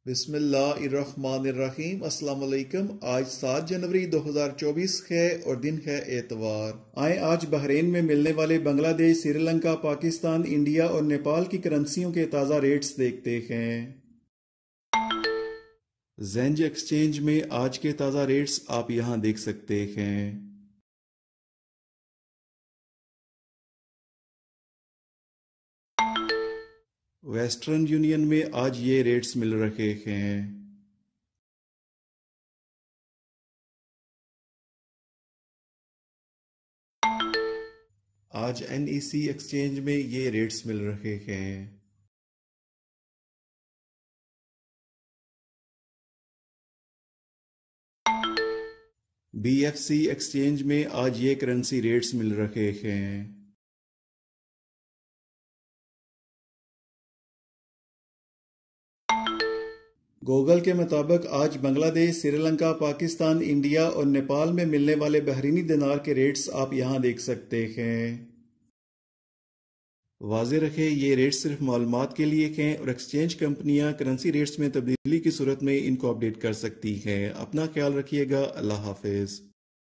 बिस्मिल्लाहिर्रहमानिर्रहीम। अस्सलाम वालेकुम। आज 7 जनवरी 2024 है और दिन है एतवार। आए आज बहरीन में मिलने वाले बांग्लादेश, श्रीलंका, पाकिस्तान, इंडिया और नेपाल की करेंसियों के ताज़ा रेट्स देखते हैं। ज़ेंज एक्सचेंज में आज के ताज़ा रेट्स आप यहाँ देख सकते हैं। वेस्टर्न यूनियन में आज ये रेट्स मिल रहे हैं। आज NEC एक्सचेंज में ये रेट्स मिल रहे हैं। BFC एक्सचेंज में आज ये करेंसी रेट्स मिल रहे हैं। गूगल के मुताबिक आज बांग्लादेश, श्रीलंका, पाकिस्तान, इंडिया और नेपाल में मिलने वाले बहरीनी दिनार के रेट्स आप यहाँ देख सकते हैं। वाज़े रखें ये रेट्स सिर्फ मालूमात के लिए हैं और एक्सचेंज कंपनियां करेंसी रेट्स में तब्दीली की सूरत में इनको अपडेट कर सकती हैं। अपना ख्याल रखिएगा। अल्लाह हाफिज।